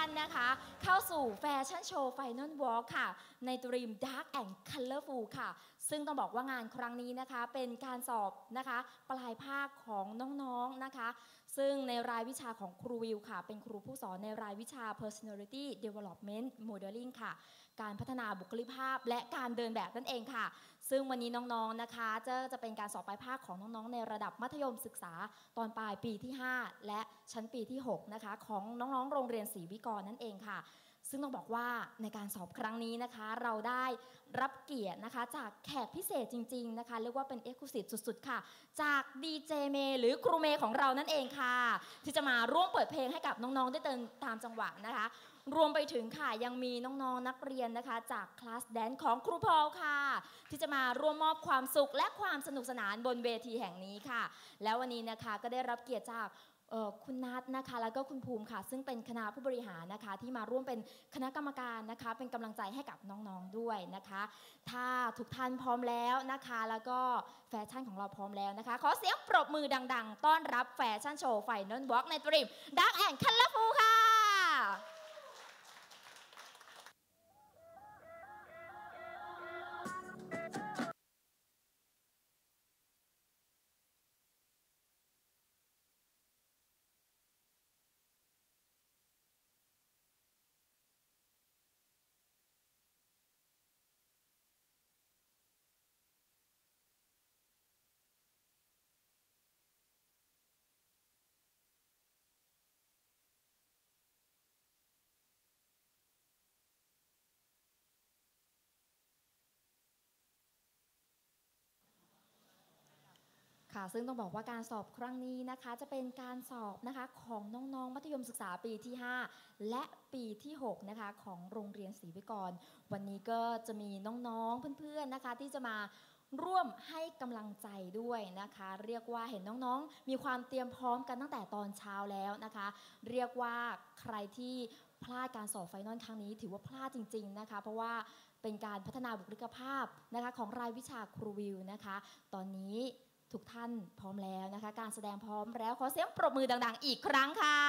านนะคะเข้าสู่แฟชั่นโชว์ไฟนอลวอล์กค่ะในธีม Dark and Colorful ค่ะซึ่งต้องบอกว่างานครั้งนี้นะคะเป็นการสอบนะคะปลายภาคของน้องๆนะคะซึ่งในรายวิชาของครูวิวค่ะเป็นครูผู้สอนในรายวิชา Personality Development Modeling ค่ะการพัฒนาบุคลิกภาพและการเดินแบบนั่นเองค่ะซึ่งวันนี้น้องๆนะคะจะเป็นการสอบปลายภาคของน้องๆในระดับมัธยมศึกษาตอนปลายปีที่5และชั้นปีที่6นะคะของน้องๆโรงเรียนศรีวิกรนั่นเองค่ะซึ่งต้องบอกว่าในการสอบครั้งนี้นะคะเราได้รับเกียรตินะคะจากแขกพิเศษจริงๆนะคะเรียกว่าเป็น Exclusive สุดๆค่ะจากดีเจเมย์หรือครูเมย์ของเรานั่นเองค่ะที่จะมาร่วมเปิดเพลงให้กับน้องๆได้เดินตามจังหวะนะคะรวมไปถึงค่ะยังมีน้องๆนักเรียนนะคะจากคลาสแดนซ์ของครูพอลค่ะที่จะมาร่วมมอบความสุขและความสนุกสนานบนเวทีแห่งนี้ค่ะแล้ววันนี้นะคะก็ได้รับเกียรติจากคุณนัทนะคะแล้วก็คุณภูมิค่ะซึ่งเป็นคณะผู้บริหารนะคะที่มาร่วมเป็นคณะกรรมการนะคะเป็นกำลังใจให้กับน้องๆด้วยนะคะถ้าทุกท่านพร้อมแล้วนะคะแล้วก็แฟชั่นของเราพร้อมแล้วนะคะขอเสียงปรบมือดังๆต้อนรับแฟชั่นโชว์ไฟนอลวอล์กในธีม Dark and Colorful ค่ะค่ะซึ่งต้องบอกว่าการสอบครั้งนี้นะคะจะเป็นการสอบนะคะของน้องๆมัธยมศึกษาปีที่5และปีที่6นะคะของโรงเรียนศรีวิกรวันนี้ก็จะมีน้องๆเพื่อนๆนะคะที่จะมาร่วมให้กำลังใจด้วยนะคะเรียกว่าเห็นน้องๆมีความเตรียมพร้อมกันตั้งแต่ตอนเช้าแล้วนะคะเรียกว่าใครที่พลาดการสอบไฟนอลครั้งนี้ถือว่าพลาดจริงๆนะคะเพราะว่าเป็นการพัฒนาบุคลิกภาพนะคะของรายวิชาครูวิวนะคะตอนนี้ทุกท่านพร้อมแล้วนะคะการแสดงพร้อมแล้วขอเสียงปรบมือดังๆอีกครั้งค่ะ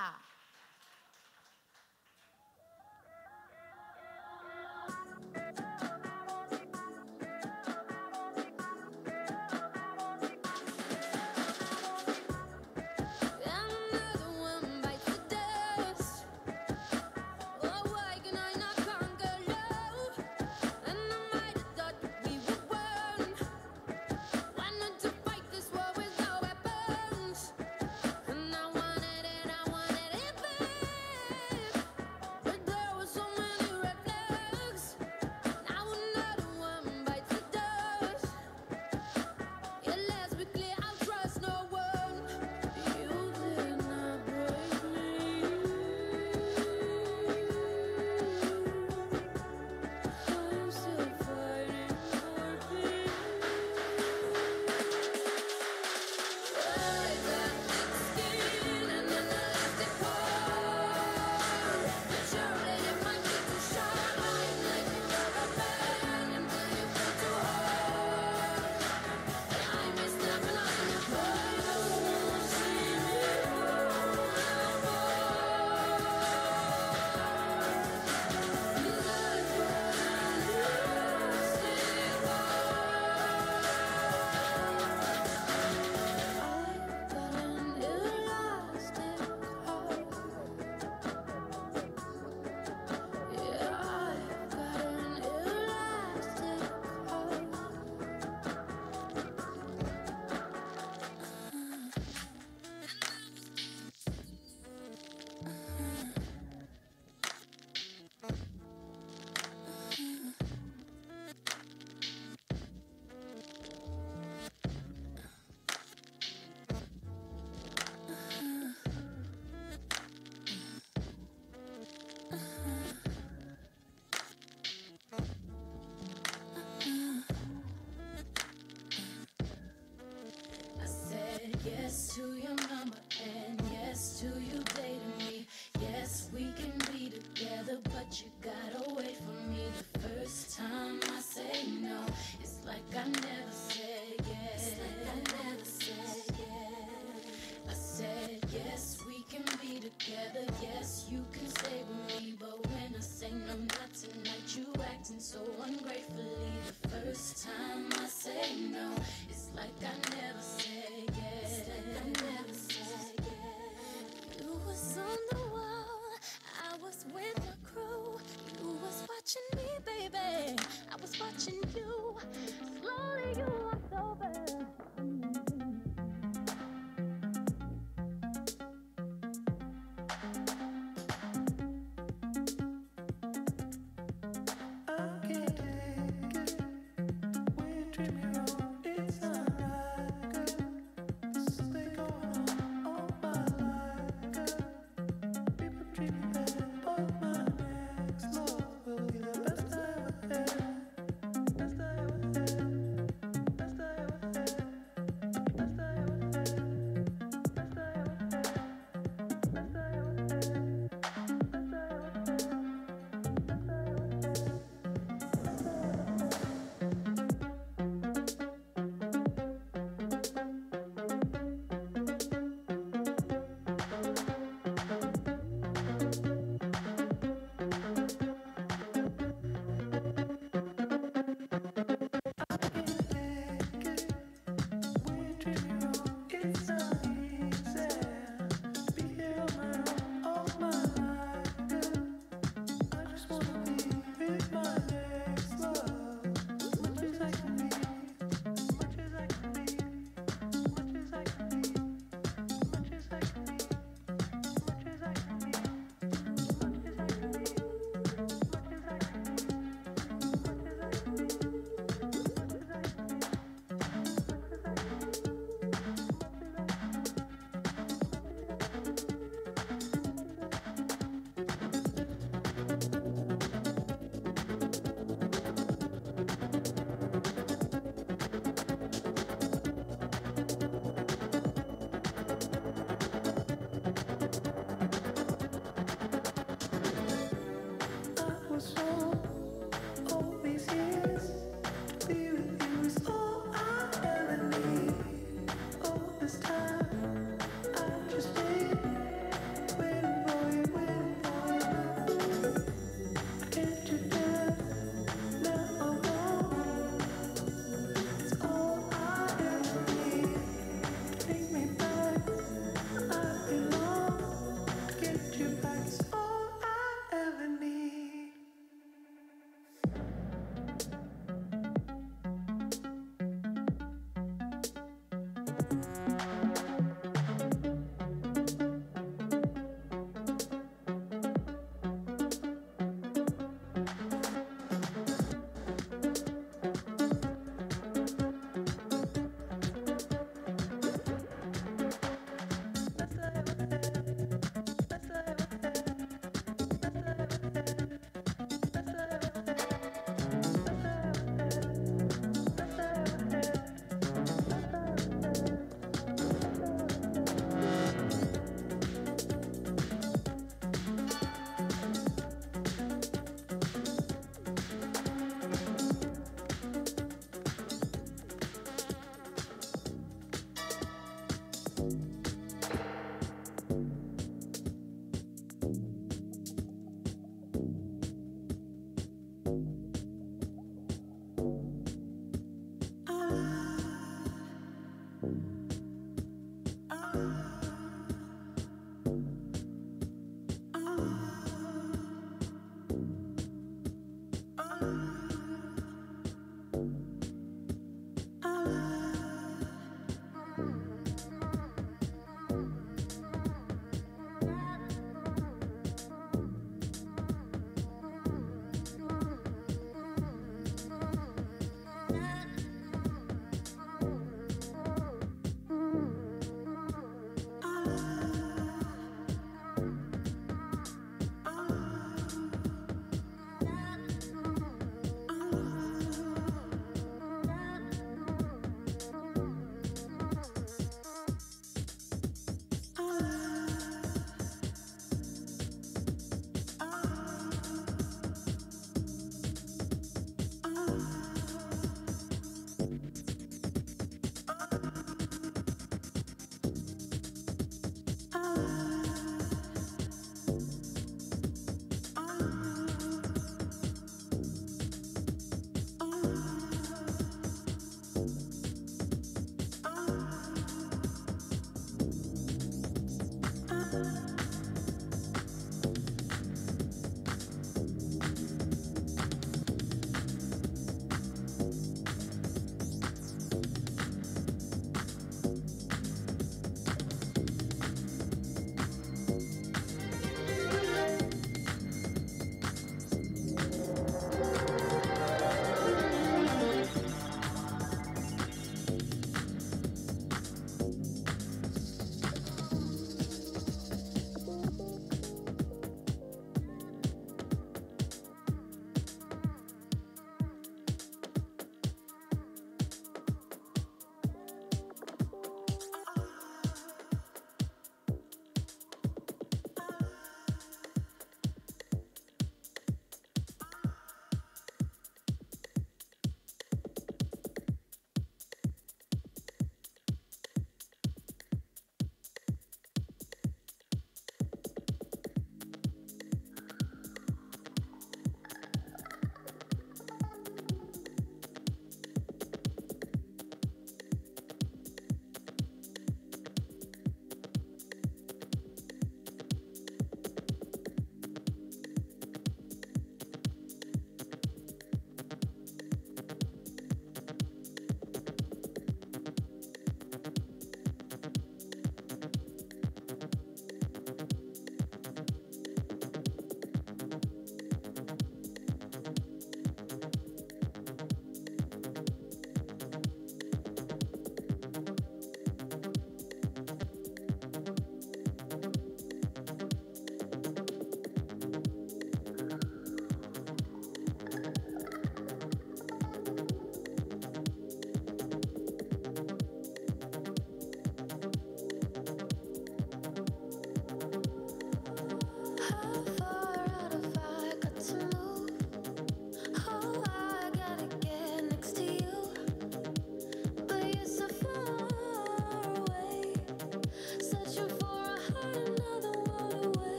Yes to your number and yes to you dating me. Yes, we can be together, but you gotta wait for me. The first time I say no, it's like I never said yes. It's like I never said yes. I said yes, we can be together. Yes, you can stay with me.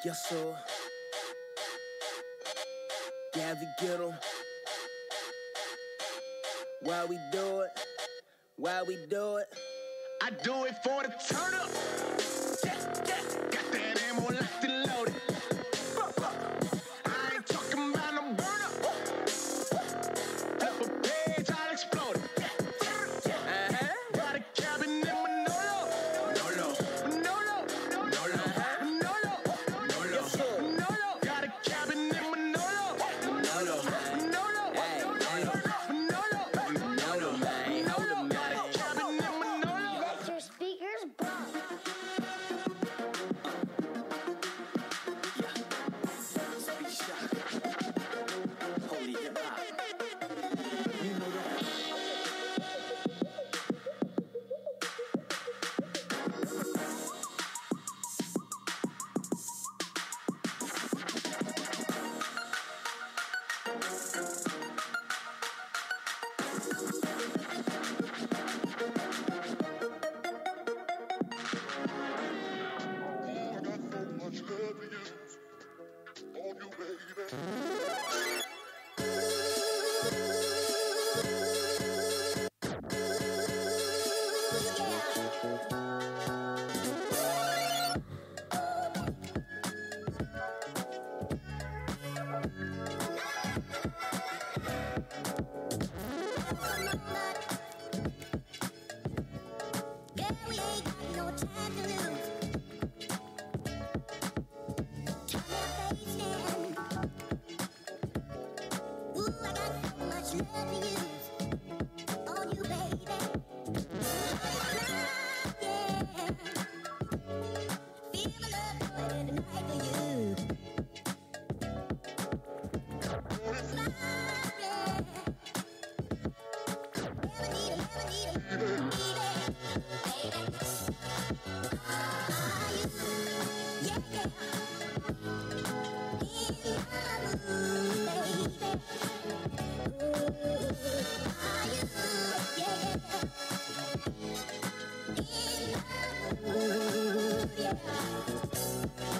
Yes, sir. Yeah, we get 'em. Why we do it? Why we do it? I do it for the turn up. Yeah, yeah. Got that ammo locked and loaded. I ain't talking about no burn up. Flip a page, I'll explode it. Got a cabin in Manolo. Manolo. Manolo. Manolo. Manolo. Manolo. Got a cabin in Manolo. Manolo. Manolo. Manolo. Manolo. Man. Hold up, man. Cabin in Manolo. Let your speakers bump. Speed shot. Holy hip hop. You know that. I got so much love for you. On you, baby. Yeah, we ain't got no time to lose. Turn your face in. Ooh, I got so much love to use. On you, baby. Yeah. Feel the love going tonight for you. Yeah. Never need it, baby. Are you? Yeah, yeah. In my mood, baby. Are you? Yeah, yeah. In my mood, yeah.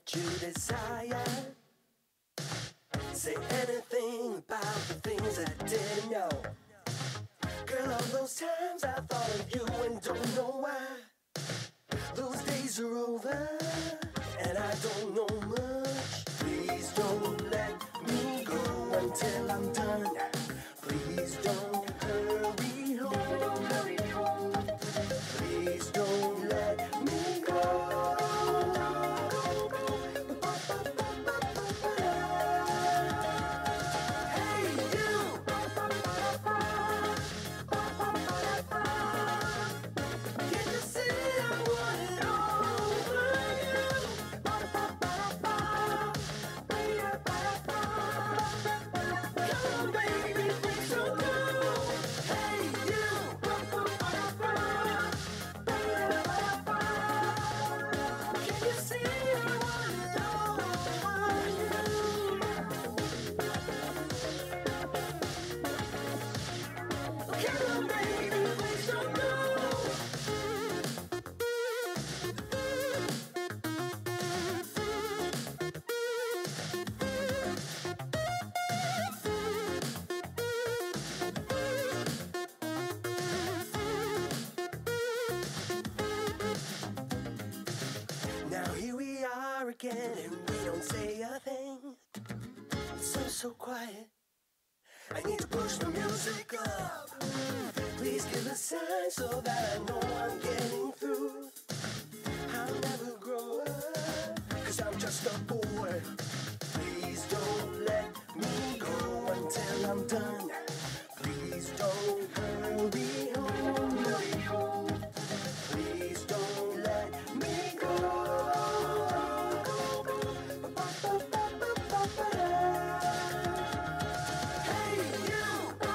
you desire. Say anything about the things I didn't know. Girl, all those times I thought of you and don't know why. Those days are over, and I don't know much. Please don't let me go until I'm done. Please don't hurry home. Please don't let me go. Hey, you! Can you see I want it over you? Come on, baby, please don't go. Hey, you! Can you see I want it over you? Come on, baby, please don't go. Now here we are again, and we don't say a thing. It's so quiet. I need to push the music up. Please give a sign so that I know I'm getting through. I'll never grow up, 'cause I'm just a boy. Please don't let me go until I'm done. Please don't hurry home. Please don't let me go. Hey, you!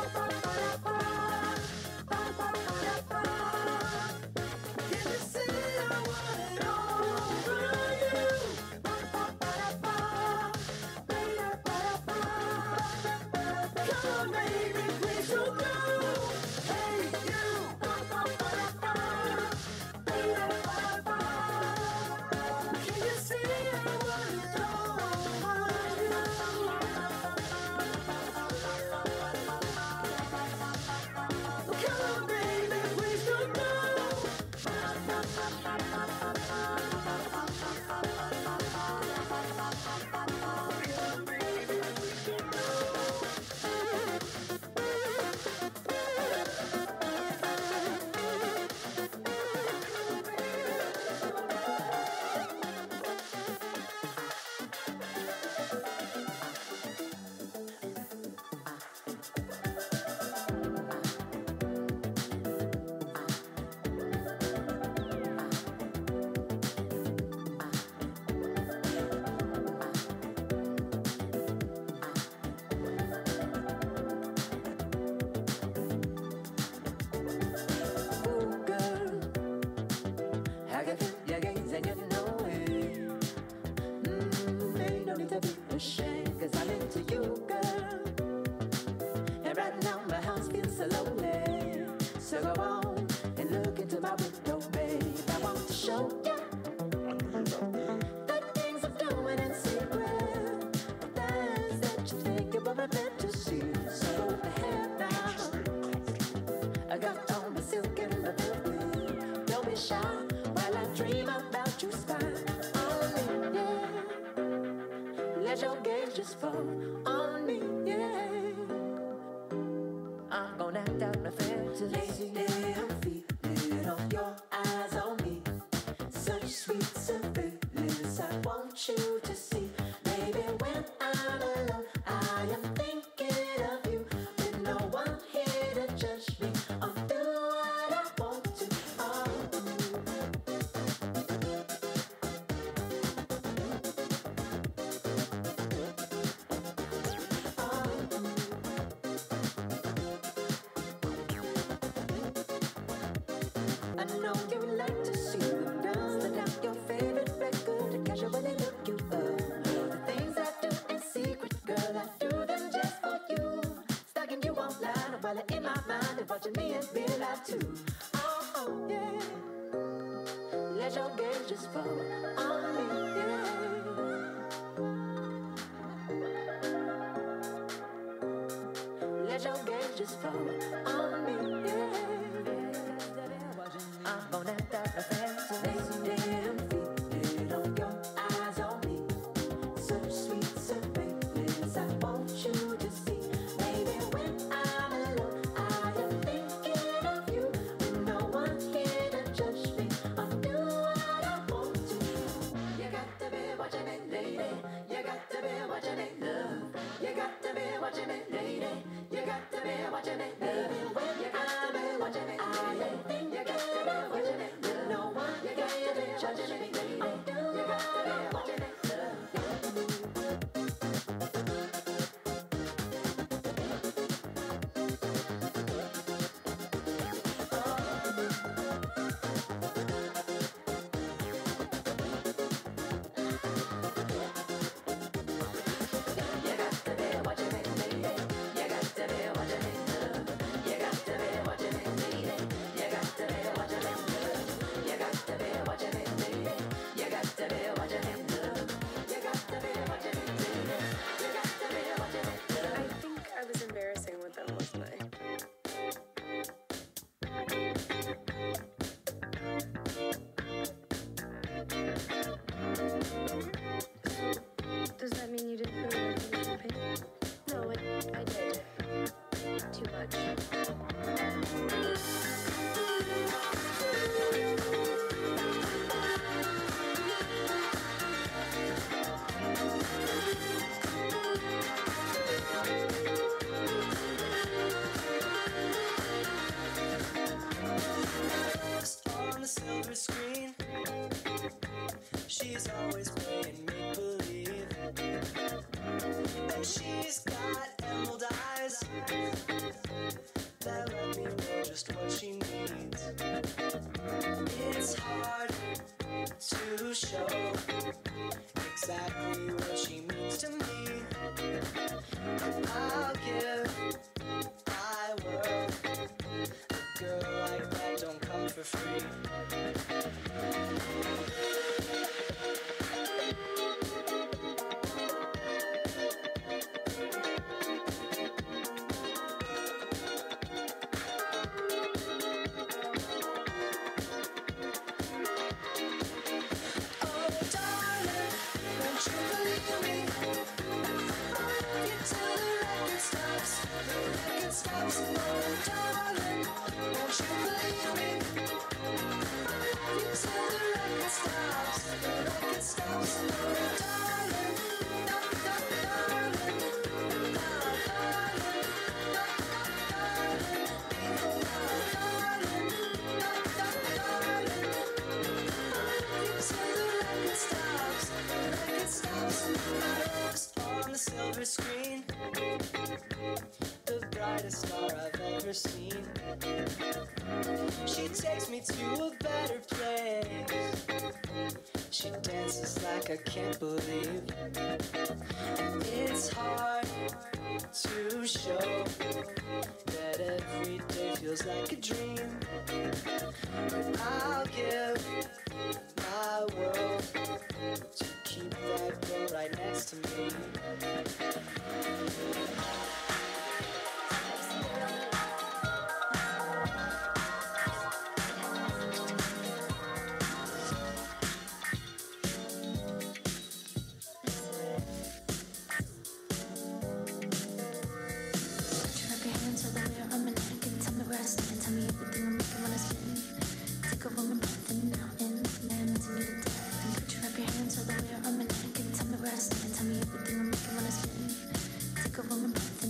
Can you see I want it over you? Come on, baby, please don't go. Hey, you! Can you see I want it over you? Come on, baby, please don't go. Ooh, girl, I can feel your gaze and you know it. Ain't no need to be ashamed, 'cause I'm into you, girl. And right now my house feels so lonely. So go on and look into my window, babe. I want to show you the things I'm doing in secret. The things that you think you were meant to see. So go ahead now. I got on my silk and my velvet. Don't be shy while I dream about you spine on me, yeah. Let your gaze just fall on me, yeah. I'm gonna act out my fantasy. Lately I'm feeling on your eyes on me. Such sweet surveillance I want you to see. Baby, when I'm alone, I am thinking of you. With no one here to judge me. I'll do what I want to. I know you like to see them dance, but not your favorite record. Casually look you just fall on me. Yeah. I'm on that dark fantasy. I'm feeding on your eyes on me. Such sweet surveillance, I want you to see. Baby, when I'm alone, I am thinking of you. With no one here to judge me or do what I want to. You got to be watching me, lady. You got to be watching me, love. You got to be watching me, lady. You got to be watching me, baby. When you got to be watching me, lady. You got to be watching me, love. No one, you got to be judging me, lady. You got to be watching me, love. I think I was embarrassing with them, wasn't I? Does that mean you didn't really like the champagne? No, I did. Too much. On the silver screen, she's always playing make-believe, and she's got emerald eyes that let me know just what she needs. It's hard to show exactly what she means to me, and I'll give my world. A girl like that don't come for free. Oh, darling, won't you believe me? Until the record stops, the record stops. Oh, darling, won't you believe me? Until the record stops, the record stops. Oh, darling, darling, darling, on the silver screen, the brightest star I've ever seen. She takes me to a better place. She dances like I can't believe. And it's hard to show that every day feels like a dream. But I'll give my world to keep that girl right next to me. Wrap your hands all the way around my neck and tell me where I stand. Tell me everything I'm making when I spin. Take over my breath and out in, man to me to death. And put you wrap your hands all the way around my neck and tell me where I stand. Tell me everything I'm making when I spin. Take over my breath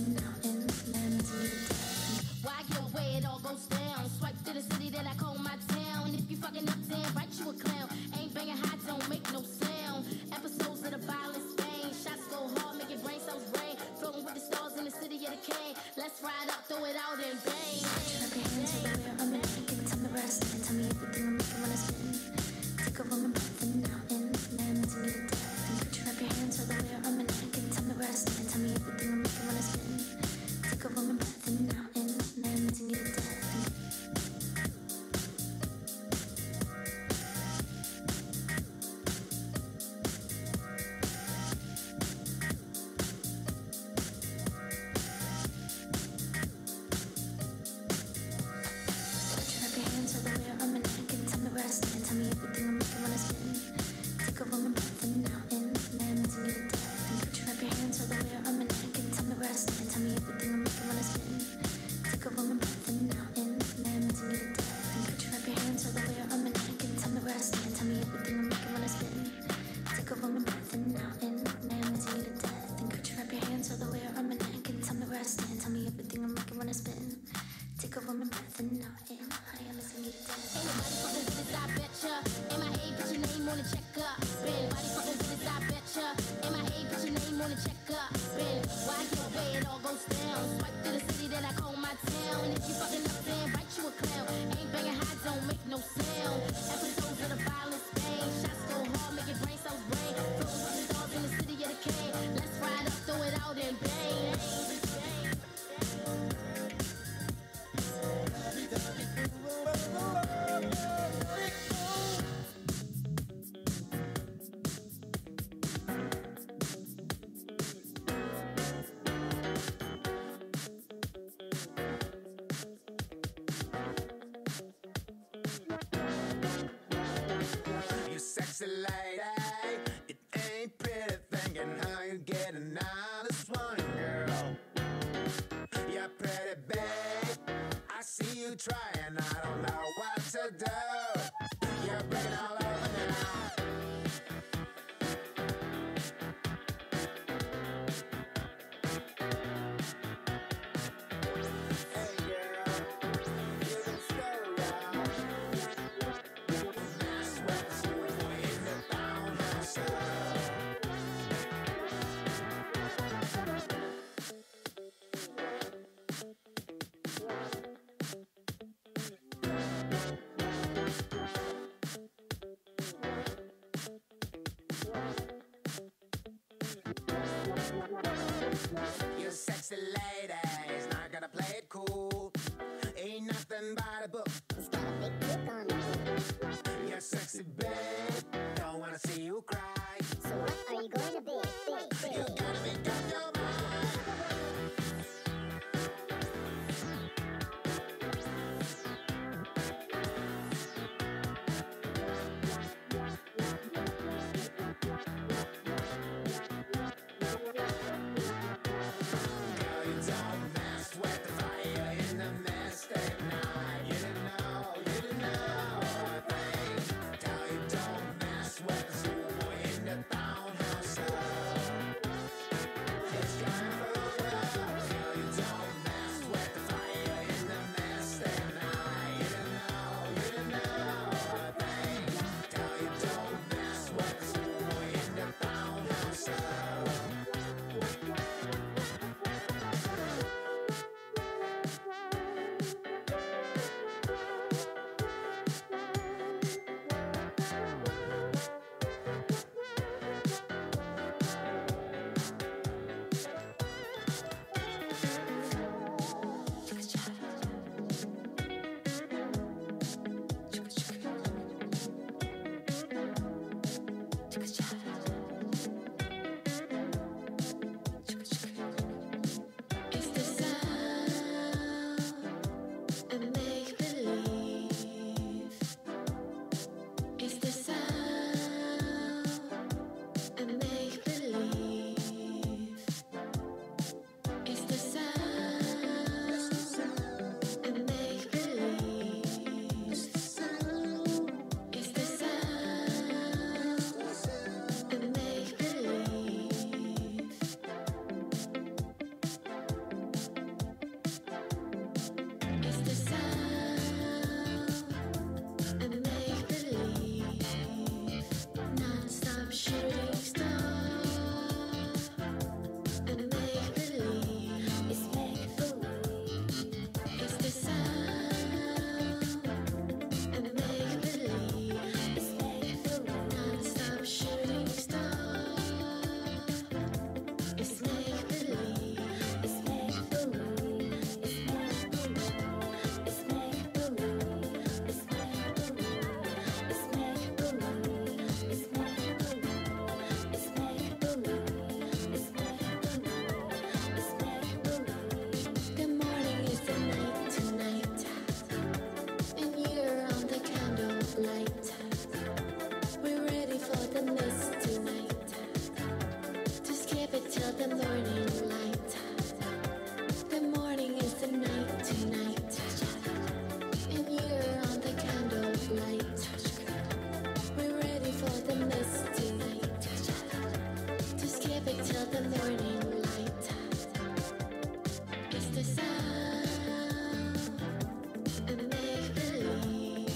sexy lady is not gonna play it cool. Ain't nothing but a book. It's got a big dick on it. You're sexy, babe. Don't wanna see you cry. So what are you going to be? You gotta make up your mind. Girl, you don't mess with the fire in the mystic night. You didn't know a thing. Girl, you don't mess with the schoolboy in the townhouse club. It's kind of a world. Girl, you don't mess with the fire in the mystic night. You didn't know a thing. Girl, you don't mess with the schoolboy in the townhouse club. It's the sound of make-believe. It's the sound of make-believe. It's the sound of make-believe. It's the sound of make-believe. It's the sound of make-believe. Non-stop shooting star of make-believe. It's make-believe. It's the sound of make-believe. It's make-believe. Non-stop shooting star. It's make-believe. It's make-believe. It's make-believe. It's make-believe. It's make-believe. It's make-believe. It's make-believe. It's make-believe. It's make-believe. The morning is the night tonight, and you're on the candlelight. We're ready for the mist tonight, to skip it till the morning light. The morning is the night tonight, and you're on the candlelight. We're ready for the mist tonight, to skip it till the morning light. It's the sound of make-believe.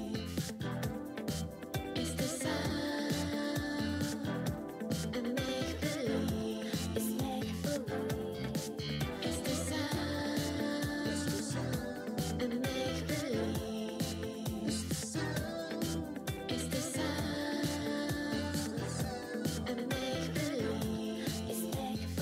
It's the sound of make-believe. It's make-believe. It's the sound of make-believe. It's the sound of make-believe. It's make-believe.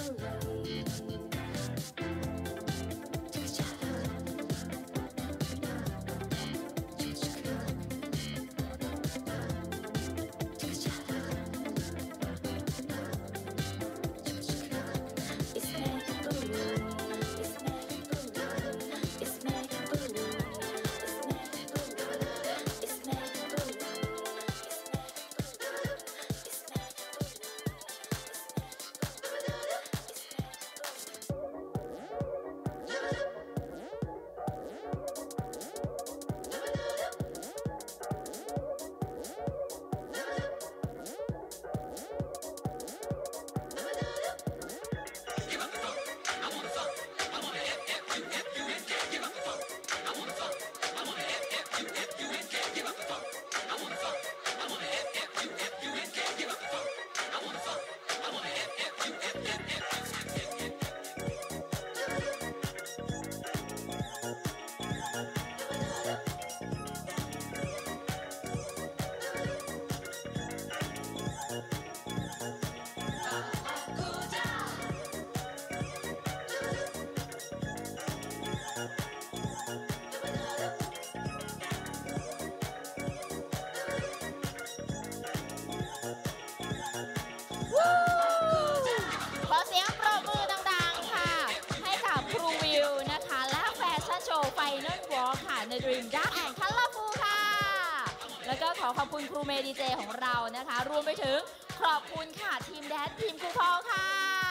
ขอขอบคุณครูเมย์ดีเจของเรานะคะรวมไปถึงขอบคุณค่ะทีมแดนทีมครูพอลค่ะ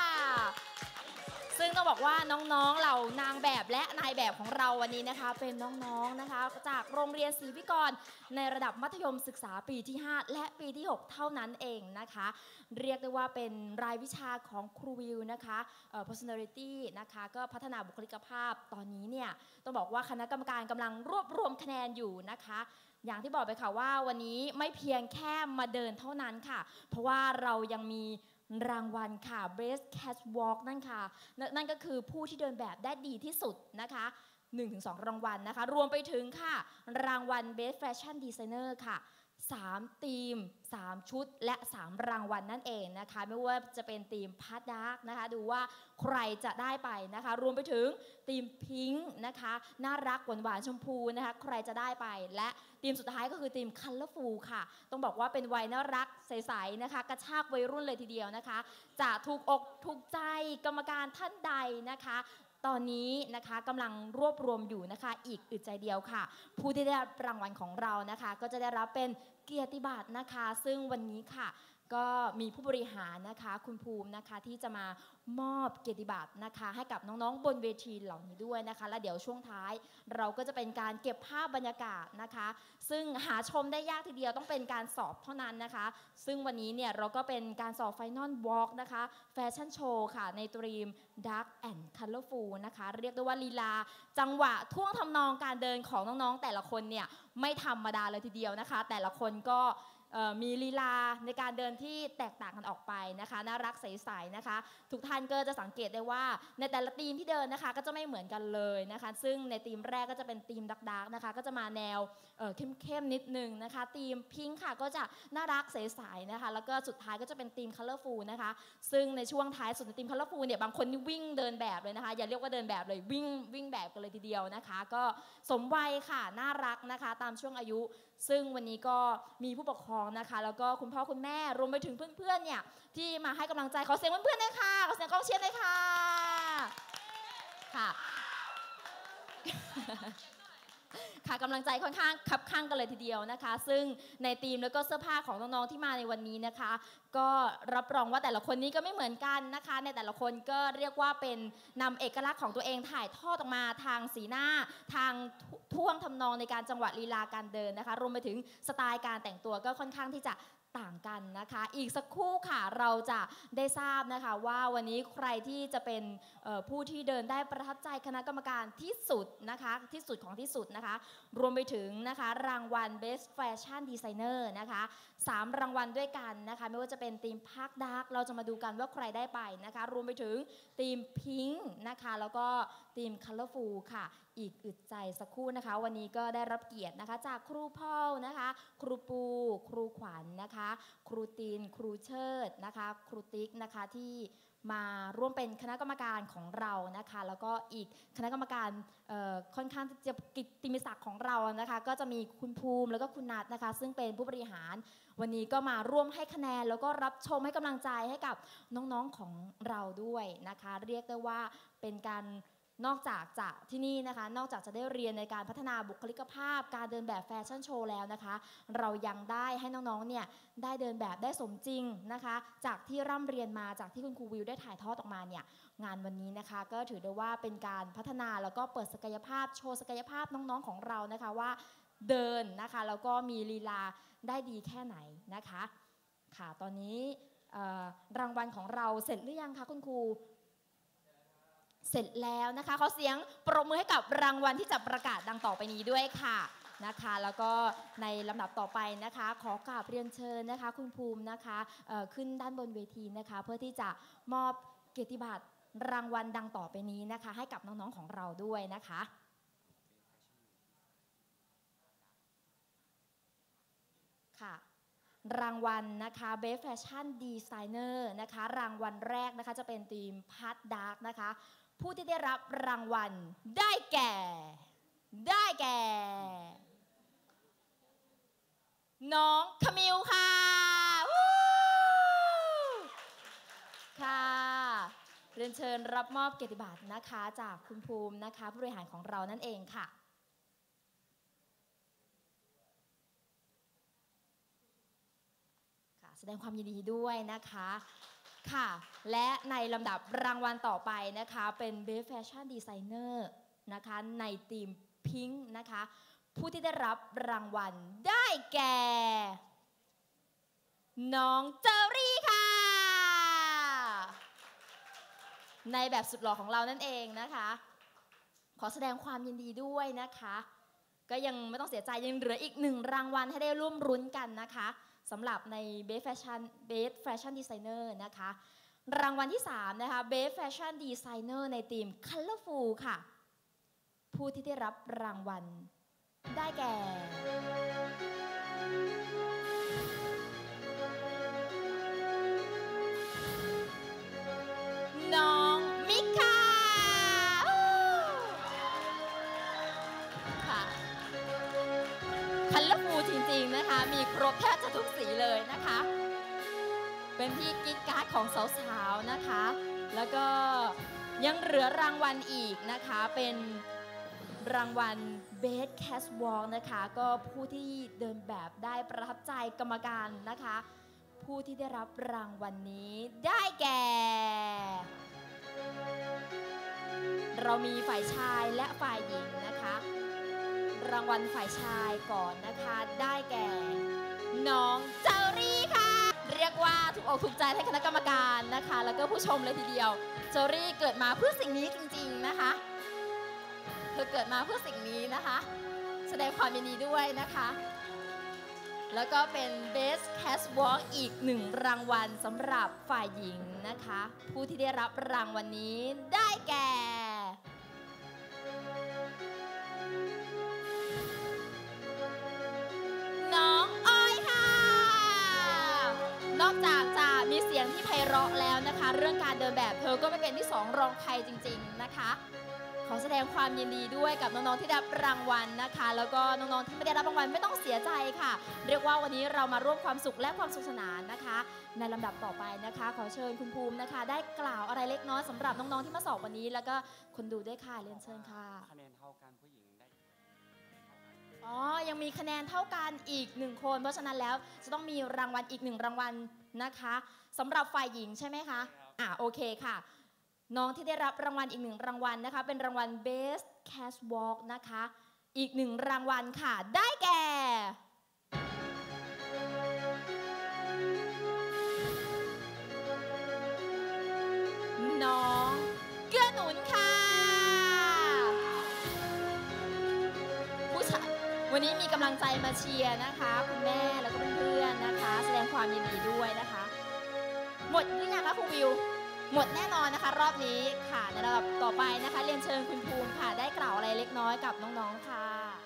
ซึ่งต้องบอกว่าน้องๆเหล่านางแบบและนายแบบของเราวันนี้นะคะเป็นน้องๆนะคะจากโรงเรียนศรีวิกรในระดับมัธยมศึกษาปีที่ 5 และปีที่ 6 เท่านั้นเองนะคะเรียกได้ว่าเป็นรายวิชาของครูวิวนะคะ personality นะคะก็พัฒนาบุคลิกภาพตอนนี้เนี่ยต้องบอกว่าคณะกรรมการกำลังรวบรวมคะแนนอยู่นะคะอย่างที่บอกไปค่ะว่าวันนี้ไม่เพียงแค่มาเดินเท่านั้นค่ะเพราะว่าเรายังมีรางวัลค่ะ Best Catwalk นั่นค่ะนั่นก็คือผู้ที่เดินแบบได้ดีที่สุดนะคะ 1-2 รางวัลนะคะรวมไปถึงค่ะรางวัล Best Fashion Designer ค่ะ3ทีม3ชุดและ3รางวัลนั่นเองนะคะไม่ว่าจะเป็นทีมพาร์ทดาร์กนะคะดูว่าใครจะได้ไปนะคะรวมไปถึงทีมพิงค์นะคะน่ารักหวานๆชมพูนะคะใครจะได้ไปและทีมสุดท้ายก็คือทีม Colorful ค่ะต้องบอกว่าเป็นวัยน่ารักใสๆนะคะกระชากวัยรุ่นเลยทีเดียวนะคะจะถูกอกถูกใจกรรมการท่านใดนะคะตอนนี้นะคะกำลังรวบรวมอยู่นะคะอีกอึดใจเดียวค่ะผู้ที่ได้รับรางวัลของเรานะคะก็จะได้รับเป็นเกียรติบัตรนะคะซึ่งวันนี้ค่ะก็มีผู้บริหารนะคะคุณภูมินะคะที่จะมามอบเกียรติบัตรนะคะให้กับน้องๆบนเวทีเหล่านี้ด้วยนะคะและเดี๋ยวช่วงท้ายเราก็จะเป็นการเก็บภาพบรรยากาศนะคะซึ่งหาชมได้ยากทีเดียวต้องเป็นการสอบเท่านั้นนะคะซึ่งวันนี้เนี่ยเราก็เป็นการสอบ Final Walk นะคะแฟชั่นโชว์ค่ะในธีม Dark and Colorful นะคะเรียกได้ว่าลีลาจังหวะท่วงทำนองการเดินของน้องๆแต่ละคนเนี่ยไม่ธรรมดาเลยทีเดียวนะคะแต่ละคนก็มีลีลาในการเดินที่แตกต่างกันออกไปนะคะน่ารักใสๆนะคะทุกท่านก็จะสังเกตได้ว่าในแต่ละทีมที่เดินนะคะก็จะไม่เหมือนกันเลยนะคะซึ่งในทีมแรกก็จะเป็นทีมดักๆนะคะก็จะมาแนวเข้มๆนิดนึงนะคะทีมพิงค์ค่ะก็จะน่ารักใสๆนะคะแล้วก็สุดท้ายก็จะเป็นทีม Colorful นะคะซึ่งในช่วงท้ายสุดในทีม Colorful เนี่ยบางคนนี่วิ่งเดินแบบเลยนะคะอย่าเรียกว่าเดินแบบเลยวิ่งแบบกันเลยทีเดียวนะคะก็สมวัยค่ะน่ารักนะคะตามช่วงอายุซึ่งวันนี้ก็มีผู้ปกครองนะคะแล้วก็คุณพ่อคุณแม่รวมไปถึงเพื่อนๆเนี่ยที่มาให้กำลังใจขอเสียงเพื่อนๆเลยค่ะขอเสียงกองเชียร์เลยค่ะค่ะค่ะกำลังใจค่อนข้างคับคั่งกันเลยทีเดียวนะคะซึ่งในทีมแล้วก็เสื้อผ้าของน้องๆที่มาในวันนี้นะคะก็รับรองว่าแต่ละคนนี้ก็ไม่เหมือนกันนะคะในแต่ละคนก็เรียกว่าเป็นนำเอกลักษณ์ของตัวเองถ่ายทอดออกมาทางสีหน้าทางท่วงทำนองในการจังหวะลีลาการเดินนะคะรวมไปถึงสไตล์การแต่งตัวก็ค่อนข้างที่จะต่างกันนะคะอีกสักครู่ค่ะเราจะได้ทราบนะคะว่าวันนี้ใครที่จะเป็นผู้ที่เดินได้ประทับใจคณะกรรมการที่สุดนะคะที่สุดของที่สุดนะคะรวมไปถึงนะคะรางวัล Best Fashion Designer นะคะ3รางวัลด้วยกันนะคะไม่ว่าจะเป็นทีมพาร์คดาร์กเราจะมาดูกันว่าใครได้ไปนะคะรวมไปถึงทีมพิงค์นะคะแล้วก็ทีม Colorful ค่ะอีกอึดใจสักครู่นะคะวันนี้ก็ได้รับเกียรตินะคะจากครูพอลนะคะครูปูครูขวัญนะคะครูตีนครูเชิดนะคะครูติ๊กนะคะที่มาร่วมเป็นคณะกรรมการของเรานะคะแล้วก็อีกคณะกรรมการค่อนข้างที่จะกิตติมศักดิ์ของเรานะคะก็จะมีคุณภูมิแล้วก็คุณนัทนะคะซึ่งเป็นผู้บริหารวันนี้ก็มาร่วมให้คะแนนแล้วก็รับชมให้กำลังใจให้กับน้องๆของเราด้วยนะคะเรียกได้ว่าเป็นการนอกจากจะที่นี่นะคะนอกจากจะได้เรียนในการพัฒนาบุคลิกภาพการเดินแบบแฟชั่นโชว์แล้วนะคะเรายังได้ให้น้องๆเนี่ยได้เดินแบบได้สมจริงนะคะจากที่ร่ำเรียนมาจากที่คุณครูวิวได้ถ่ายทอดออกมาเนี่ยงานวันนี้นะคะก็ถือได้ว่าเป็นการพัฒนาแล้วก็เปิดศักยภาพโชว์ศักยภาพน้องๆของเรานะคะว่าเดินนะคะแล้วก็มีลีลาได้ดีแค่ไหนนะคะค่ะตอนนี้รางวัลของเราเสร็จหรือยังคะคุณครูเสร็จแล้วนะคะขอเสียงปรบมือให้กับรางวัลที่จะประกาศดังต่อไปนี้ด้วยค่ะนะคะแล้วก็ในลำดับต่อไปนะคะขอกราบเรียนเชิญนะคะคุณภูมินะคะขึ้นด้านบนเวทีนะคะเพื่อที่จะมอบเกียรติบัตรรางวัลดังต่อไปนี้นะคะให้กับน้องๆของเราด้วยนะคะค่ะรางวัลนะคะ Best Fashion Designer นะคะรางวัลแรกนะคะจะเป็นทีมพาร์ทดาร์กนะคะผู้ที่ได้รับรางวัลได้แก่น้องคามิลค่ะค่ะเรียนเชิญรับมอบเกียรติบัตรนะคะจากคุณภูมินะคะผู้บริหารของเรานั่นเองค่ะแสดงความยินดีด้วยนะคะค่ะและในลำดับรางวัลต่อไปนะคะเป็น Best Fashion Designer นะคะในทีมพิงค์นะคะผู้ที่ได้รับรางวัลได้แก่น้องเจอรี่ค่ะในแบบสุดหล่อของเรานั่นเองนะคะขอแสดงความยินดีด้วยนะคะก็ยังไม่ต้องเสียใจยังเหลืออีก1รางวัลให้ได้ร่วมรุ้นกันนะคะสำหรับใน Best Fashion Designer นะคะรางวัลที่3นะคะ Best Fashion Designer ในทีม Colorful ค่ะผู้ที่ได้รับรางวัลได้แก่น้องมิกค่ะค่ะColorfulจริงๆนะคะมีครบแทบจะทุกสีเลยนะคะเป็นที่กิ๊กการ์ดของสาวๆนะคะแล้วก็ยังเหลือรางวัลอีกนะคะเป็นรางวัล Best Catwalk นะคะก็ผู้ที่เดินแบบได้ประทับใจกรรมการนะคะผู้ที่ได้รับรางวัลนี้ได้แก่เรามีฝ่ายชายและฝ่ายหญิงนะคะรางวัลฝ่ายชายก่อนนะคะได้แก่น้องเจอรี่ค่ะเรียกว่าถูกอกถูกใจให้คณะกรรมการนะคะแล้วก็ผู้ชมเลยทีเดียวเจอรี่เกิดมาเพื่อสิ่งนี้จริงๆนะคะเธอเกิดมาเพื่อสิ่งนี้นะคะแสดงความยินดีด้วยนะคะแล้วก็เป็น Best Catwalk อีก1รางวัลสำหรับฝ่ายหญิงนะคะผู้ที่ได้รับรางวัลนี้ได้แก่น้องอ้อยค่ะนอกจากจะมีเสียงที่ไพเราะแล้วนะคะเรื่องการเดินแบบเธอก็ไม่เป็นที่2รองใครจริงๆนะคะขอแสดงความยินดีด้วยกับน้องๆที่ได้รับรางวัลนะคะแล้วก็น้องๆที่ไม่ได้รับรางวัลไม่ต้องเสียใจค่ะเรียกว่าวันนี้เรามาร่วมความสุขและความสุขสนานนะคะในลำดับต่อไปนะคะขอเชิญคุณภูมินะคะได้กล่าวอะไรเล็กน้อยสำหรับน้องๆที่มาสอบวันนี้แล้วก็คนดูด้วยค่ะเรียนเชิญค่ะคะแนนเท่ากันผู้หญิงได้ยังมีคะแนนเท่ากันอีก1คนเพราะฉะนั้นแล้วจะต้องมีรางวัลอีก1รางวัลนะคะสำหรับฝ่ายหญิงใช่ไหมคะโอเคค่ะน้องที่ได้รับรางวัลอีก1รางวัลนะคะเป็นรางวัล Best Catwalk นะคะอีก1รางวัลค่ะได้แก่น้องเกื้อหนุนค่ะผู้ชายวันนี้มีกำลังใจมาเชียร์นะคะคุณแม่แล้วก็เพื่อนๆนะคะแสดงความยินดีด้วยนะคะหมดหรือยังคะครูวิวหมดแน่นอนนะคะรอบนี้ค่ะในระดับต่อไปนะคะเรียนเชิญคุณภูมิค่ะได้กล่าวอะไรเล็กน้อยกับน้องๆค่ะ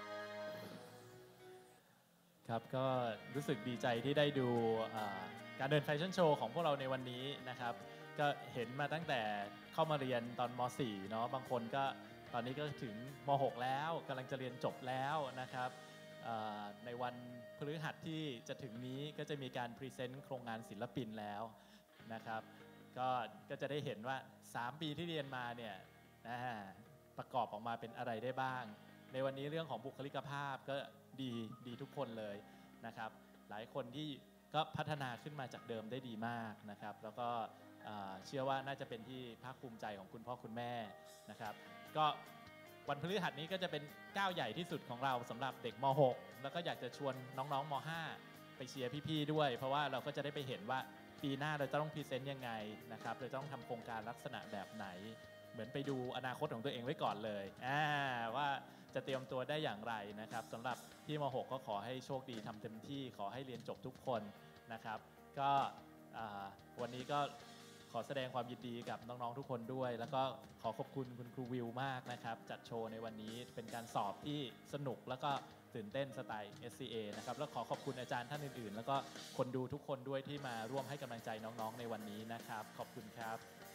ครับก็รู้สึกดีใจที่ได้ดูการเดินแฟชั่นโชว์ของพวกเราในวันนี้นะครับก็เห็นมาตั้งแต่เข้ามาเรียนตอนม.4 เนาะบางคนก็ตอนนี้ก็ถึงม.6 แล้วกำลังจะเรียนจบแล้วนะครับในวันพฤหัสที่จะถึงนี้ก็จะมีการพรีเซนต์โครงงานศิลปินแล้วนะครับก็จะได้เห็นว่า3ปีที่เรียนมาเนี่ยประกอบออกมาเป็นอะไรได้บ้างในวันนี้เรื่องของบุคลิกภาพก็ดีทุกคนเลยนะครับหลายคนที่ก็พัฒนาขึ้นมาจากเดิมได้ดีมากนะครับแล้วก็เชื่อว่าน่าจะเป็นที่ภาคภูมิใจของคุณพ่อคุณแม่นะครับก็วันพฤหัสนี้ก็จะเป็นก้าวใหญ่ที่สุดของเราสำหรับเด็กม.6 แล้วก็อยากจะชวนน้องๆม.5 ไปเชียร์พี่ๆด้วยเพราะว่าเราก็จะได้ไปเห็นว่าปีหน้าเราจะต้องพรีเซนต์ยังไงนะครับเราจะต้องทำโครงการลักษณะแบบไหนเหมือนไปดูอนาคตของตัวเองไว้ก่อนเลยว่าจะเตรียมตัวได้อย่างไรนะครับสำหรับที่ม.6 ก็ขอให้โชคดีทำเต็มที่ขอให้เรียนจบทุกคนนะครับก็วันนี้ก็ขอแสดงความยินดีกับน้องๆทุกคนด้วยแล้วก็ขอขอบคุณคุณครูวิวมากนะครับจัดโชว์ในวันนี้เป็นการสอบที่สนุกแล้วก็ตื่นเต้นสไตล์ SCA นะครับแล้วขอขอบคุณอาจารย์ท่านอื่นๆแล้วก็คนดูทุกคนด้วยที่มาร่วมให้กำลังใจน้องๆในวันนี้นะครับขอบคุณครับ